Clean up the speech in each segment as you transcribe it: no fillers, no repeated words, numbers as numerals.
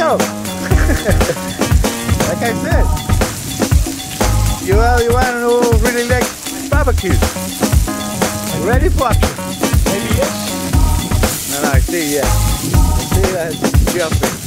go. Like I said, you want to really like barbecue. Ready for action. Maybe yes. No, I see, yeah. I see that jumping.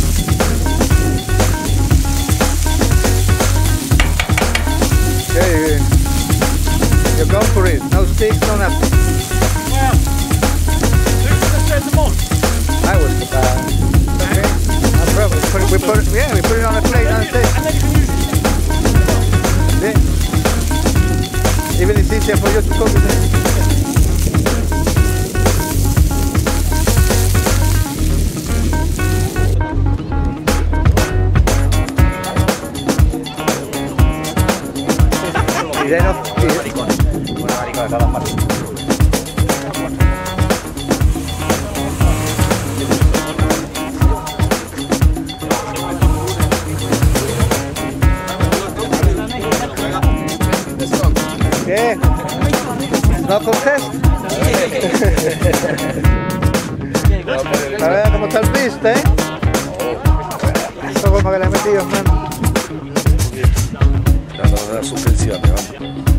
Okay, you're going for it. No sticks, no nothing. Well, who's going to them on? I was, okay. No problem. We put it on a plate and say. And then you can use it. Yeah. Even it's easier for you to cook it. ¿Qué? ¿No coges? A ver cómo está el piste, ¿eh? Eso como que le he metido, man. Dando una suspensión, ¿no?